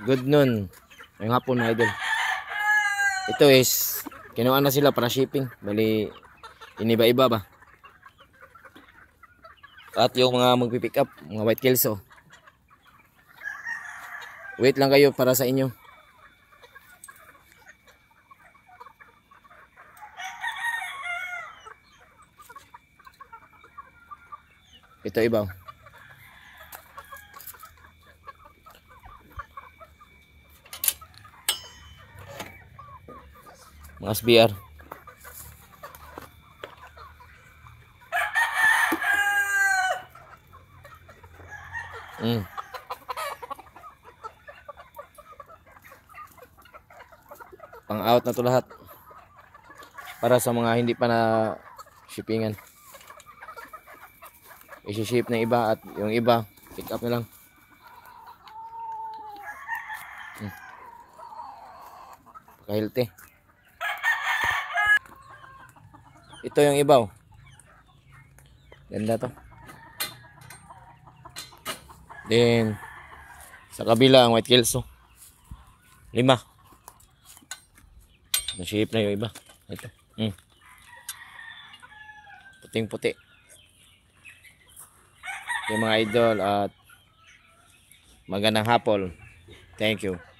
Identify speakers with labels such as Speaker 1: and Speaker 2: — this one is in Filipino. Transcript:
Speaker 1: Good noon. Ngayong hapon mga idol. Ito is, kinuha na sila para shipping. Bali, iniba-iba ba? At yung mga magpipick up, mga white kelso. Wait lang kayo para sa inyo. Ito iba. Mga SBR. Pang out na to lahat. Para sa mga hindi pa na shippingan. I-ship ng iba at yung iba pick up na lang. Paka-healthy. Ito yung ibaw. Ganda to. Then sa kabila ang white kelso. 5. Na-ship na yung iba. Ito. Puting-puti. Yung mga idol at magandang hapon. Thank you.